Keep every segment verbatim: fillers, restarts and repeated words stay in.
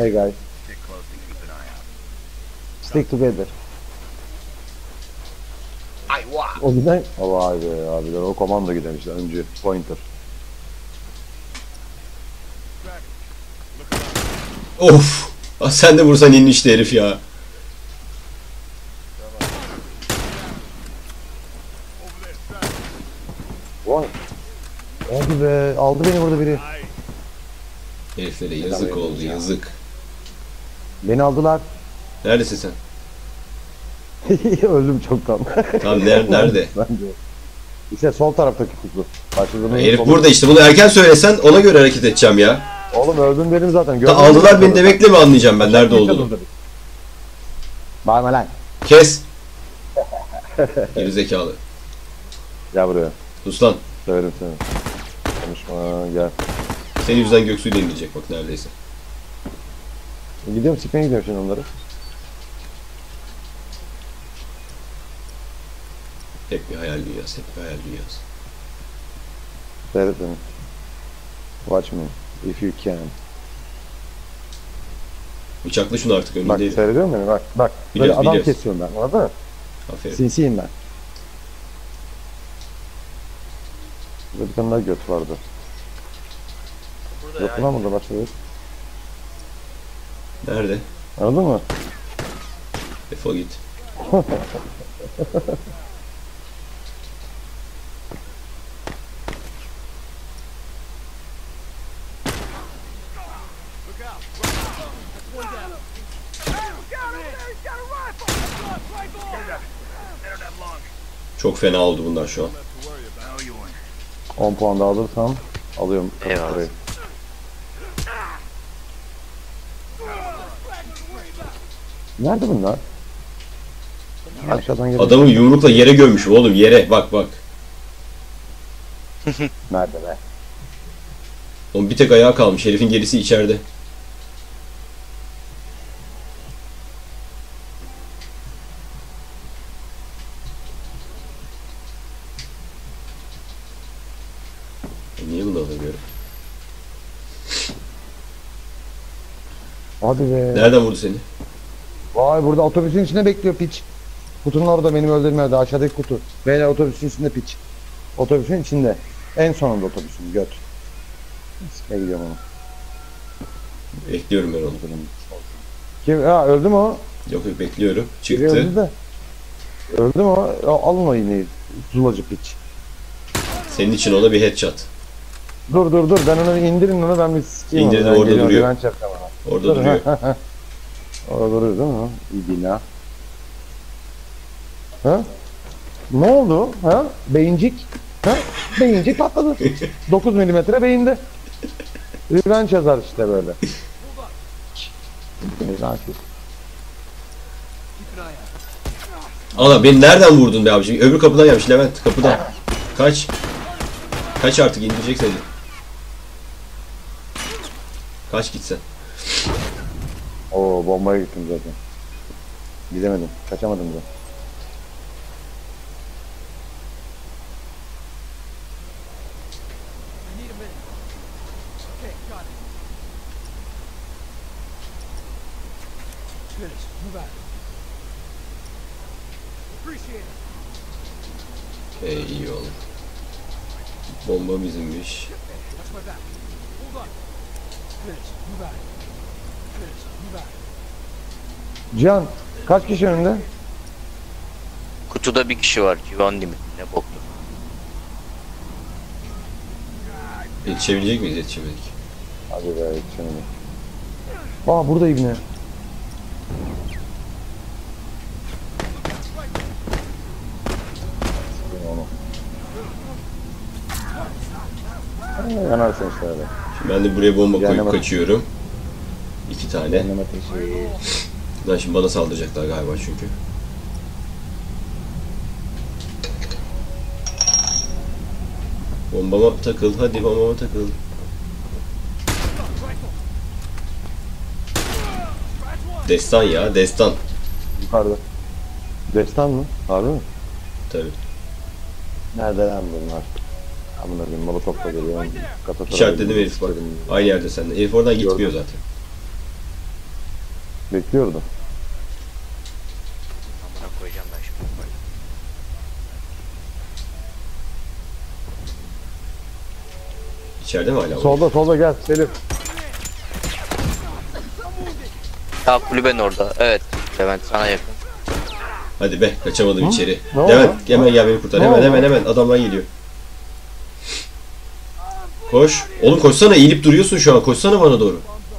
Hey guys, Stick close and keep an eye out. stick together. Ayva! O giden... O vay be abiler, o komando giden işte önce pointer. Of! Ah, sen de vursan inmişti herif ya. Vay. Hadi be, aldı beni burada biri. Heriflere yazık oldu, yazık. Beni aldılar. Neredesin sen? Öldüm çoktan. Tamam, nerede? nerede? Bence. İşte sol taraftaki kutu. Başladığım Herif solu- burada işte, bunu erken söylesen ona göre hareket edeceğim ya. Oğlum öldüm dedim zaten. Ta Gördün mü? aldılar beni demekle mi anlayacağım ben nerede olduğunu? Bağırma lan. Kes! Geri zekalı. Gel buraya. Sus lan. Söylerim seni. Konuşma gel. Senin yüzünden Göksu'yu deneyecek bak neredeyse. Gidiyorum sikmeye gidiyorum şimdi onları. Hep bir hayal dünyası, hep bir hayal dünyası. Seyret beni. Watch me. If you can. Bıçakla şunu artık, Bak önündeyim. seyrediyor musun beni? Bak bak. Böyle Biliyoruz, adam biliyoruz. kesiyorum ben. Anladın mı? Aferin. Sinsiyim ben. Burada bir tane daha göt vardı. Burada Yok lan burada başka bir. Nerede? Anladın mı? Defol git. Çok fena oldu bunlar şu an. on puan da alırsam alıyorum. Eyvallah. Parayı. Nerede bunlar? Aşağıdan geliyor. Adamı yumrukla yere gömmüş oğlum, yere bak bak. Nerede be? Onun bir tek ayağı kalmış, herifin gerisi içeride. E niye bunu alamıyorum? Hadi be. Nereden vurdu seni? Vay burada otobüsün içinde bekliyor piç. Kutunun orada benim öldüğüm yerde aşağıdaki kutu. Beyler otobüsün içinde piç. Otobüsün içinde. En sonunda otobüsün göt. Sikmeye gidiyorum onu. Bekliyorum ben onu. Kim? Ha öldü mü o? Yok yok, bekliyorum. Biri öldü Çıktı. de. Öldü mü o? Ya, alın o iğneyi. Zulacı piç. Senin için ona bir headshot. Dur dur dur ben onu indirin onu ben bir sikeyim İndirdi, onu. Ben orada geliyorum, duruyor. güvenç yapacağım ona. Orada Dur, duruyor. ha, ha, ha. Orada duruyor değil mi? İyi bina. Ha? Ne oldu? Ha? Beyincik. Ha? Beyincik patladı. dokuz milimetre beyinde. Revenge yazar işte böyle. Revenge. Ana beni nereden vurdun be abiciğim? Öbür kapıdan gelmiş Levent, kapıdan. Kaç. Kaç artık, indirecek seni. Kaç gitsen. Oo bombaya gittim zaten. Gidemedim. Kaçamadım da. Ee, iyi oldu. Bomba bizimmiş. Cihan kaç kişi önünde? Kutuda bir kişi var. Givendi mi? Ne boktu. Yetişebilecek miyiz? Yetişemedik. Hadi be yetişemedim. Aa burada ibne. Onu. Ha, yanarsın işte öyle. Şimdi ben de buraya bomba koyup Cehenneme- kaçıyorum. İki tane. Cehenneme taşı. Lan şimdi bana saldıracaklar galiba çünkü. Bombama takıl, hadi bombama takıl. Destan ya, destan. Yukarıda. Destan mı? Harbi mi? Tabii. Nerede lan bunlar? Amına koyayım molotofla geliyor. Galatasaray İşaretledim gibi herif bak. istedim. Aynı yerde sende. Herif oradan gitmiyor zaten. Bekliyordu. Amına koyacağım ben şimdi böyle. İçeride mi hala? Solda solda gel Selim. Ya kulübenin orada. Evet. Levent sana yakın. Hadi be kaçamadım içeri. Ne oldu? Levent hemen gel beni kurtar. Ne Hemen oldu? hemen hemen adamlar geliyor. Koş. Oğlum koşsana, eğilip duruyorsun şu an. Koşsana bana doğru.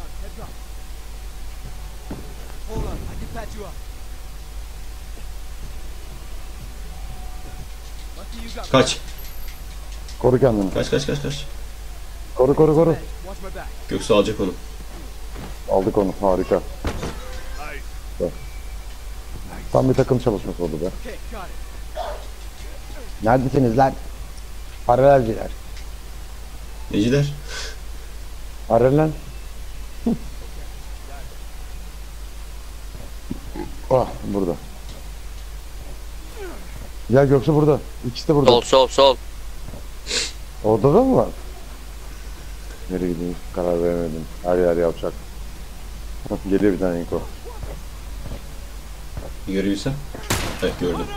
Kaç. Koru kendini. Kaç kaç kaç kaç. Koru koru koru. Göksu alacak onu. Aldık onu harika. Bak. Tam bir takım çalışması oldu be. Neredesiniz lan? Paralelciler. Neciler? Arın lan. Ah burada. Ya Göksu burada. İkisi de burada. Sol sol sol. Orada da mı var? Nereye gideyim? Karar veremedim. Her yer yapacak. Geliyor bir tane info. Görebilsem. Evet gördüm.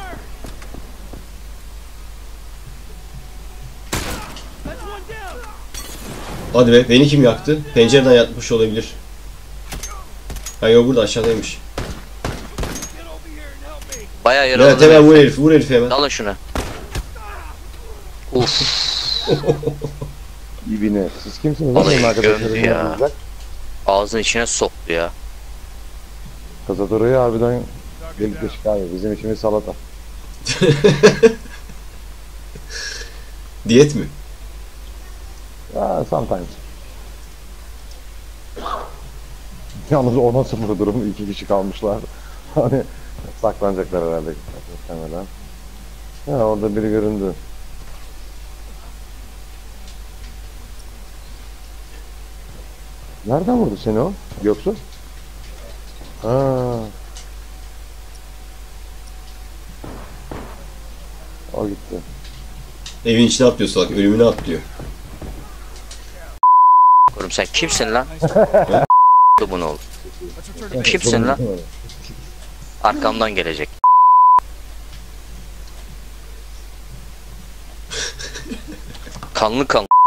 Hadi be, beni kim yaktı? Pencereden yatmış olabilir. Ha yok, burada aşağıdaymış. Bayağı Evet yaraladı. hemen beni. vur herif, vur herif hemen. Dalın şuna. Uf. İbine. Siz kimsiniz? Vallahi Benim arkadaşlarım gömdü ya. yanınızda. Ağzının içine soktu ya. Kazadoro'yu harbiden delik deşik abi. Bizim işimiz salata. Diyet mi? Ya sometimes. Yalnız o nasıl bir durum? İki kişi kalmışlar. Hani saklanacaklar herhalde. Muhtemelen. Ya orada biri göründü. Nereden vurdu seni o? Göksu? Ha. O gitti. Evin içine atlıyor salak, ölümüne atlıyor. Oğlum sen kimsin lan? Bunu ol. Kimsin lan? Arkamdan gelecek. Kanlı kanlı.